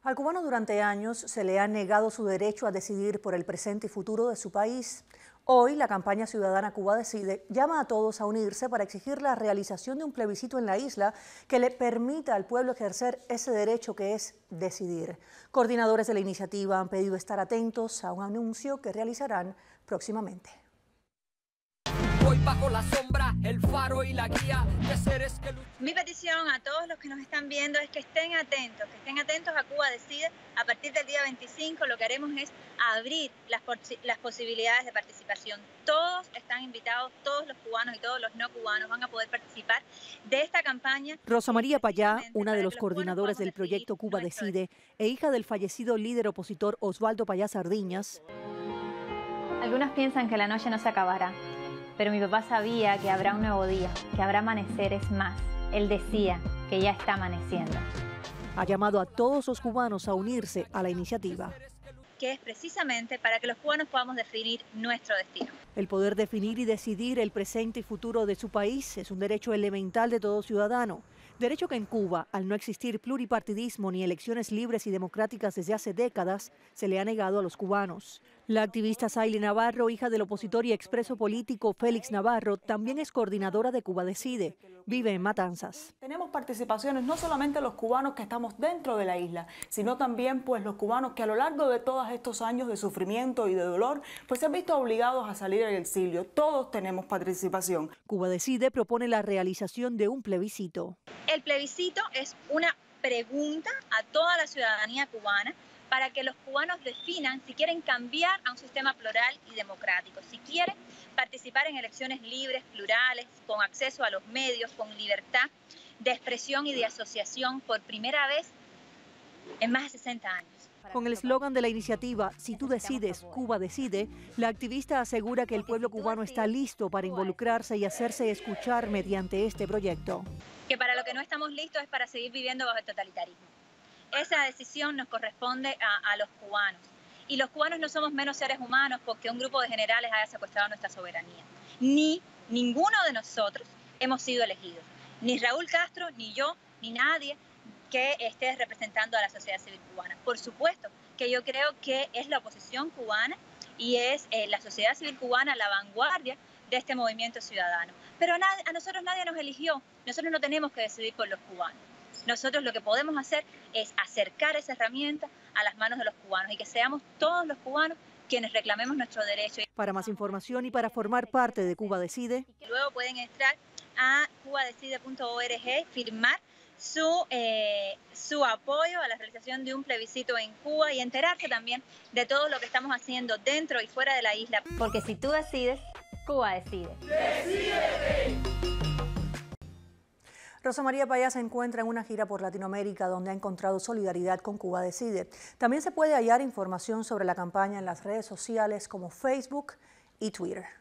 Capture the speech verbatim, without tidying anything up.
Al cubano durante años se le ha negado su derecho a decidir por el presente y futuro de su país. Hoy, la campaña ciudadana Cuba Decide llama a todos a unirse para exigir la realización de un plebiscito en la isla que le permita al pueblo ejercer ese derecho que es decidir. Coordinadores de la iniciativa han pedido estar atentos a un anuncio que realizarán próximamente. Hoy bajo la sombra, el faro y la guía de seres que... Mi petición a todos los que nos están viendo es que estén atentos, que estén atentos a Cuba Decide. A partir del día veinticinco lo que haremos es abrir las, las posibilidades de participación. Todos están invitados, todos los cubanos y todos los no cubanos van a poder participar de esta campaña. Rosa María Payá, una de los coordinadores del proyecto Cuba Decide e hija del fallecido líder opositor Osvaldo Payá Sardiñas. Algunos piensan que la noche no se acabará. Pero mi papá sabía que habrá un nuevo día, que habrá amaneceres más. Él decía que ya está amaneciendo. Ha llamado a todos los cubanos a unirse a la iniciativa. Que es precisamente para que los cubanos podamos definir nuestro destino. El poder definir y decidir el presente y futuro de su país es un derecho elemental de todo ciudadano. Derecho que en Cuba, al no existir pluripartidismo ni elecciones libres y democráticas desde hace décadas, se le ha negado a los cubanos. La activista Saily Navarro, hija del opositor y expreso político Félix Navarro, también es coordinadora de Cuba Decide. Vive en Matanzas. Tenemos participaciones no solamente los cubanos que estamos dentro de la isla, sino también pues los cubanos que a lo largo de todos estos años de sufrimiento y de dolor, pues se han visto obligados a salir del exilio. Todos tenemos participación. Cuba Decide propone la realización de un plebiscito. El plebiscito es una pregunta a toda la ciudadanía cubana para que los cubanos definan si quieren cambiar a un sistema plural y democrático, si quieren participar en elecciones libres, plurales, con acceso a los medios, con libertad de expresión y de asociación por primera vez en más de sesenta años. Con el eslogan de la iniciativa, Si tú decides, Cuba decide, la activista asegura que el pueblo cubano está listo para involucrarse y hacerse escuchar mediante este proyecto. Que para lo que no estamos listos es para seguir viviendo bajo el totalitarismo. Esa decisión nos corresponde a, a los cubanos. Y los cubanos no somos menos seres humanos porque un grupo de generales haya secuestrado nuestra soberanía. Ni ninguno de nosotros hemos sido elegidos. Ni Raúl Castro, ni yo, ni nadie que esté representando a la sociedad civil cubana. Por supuesto que yo creo que es la oposición cubana y es eh, la sociedad civil cubana la vanguardia de este movimiento ciudadano. Pero a, nadie, a nosotros nadie nos eligió, nosotros no tenemos que decidir por los cubanos. Nosotros lo que podemos hacer es acercar esa herramienta a las manos de los cubanos y que seamos todos los cubanos quienes reclamemos nuestro derecho. Para más información y para formar parte de Cuba Decide, luego pueden entrar a cuba decide punto org, firmar su, eh, su apoyo a la realización de un plebiscito en Cuba y enterarse también de todo lo que estamos haciendo dentro y fuera de la isla. Porque si tú decides, Cuba decide. ¡Decídete! Rosa María Payá se encuentra en una gira por Latinoamérica donde ha encontrado solidaridad con Cuba Decide. También se puede hallar información sobre la campaña en las redes sociales como Facebook y Twitter.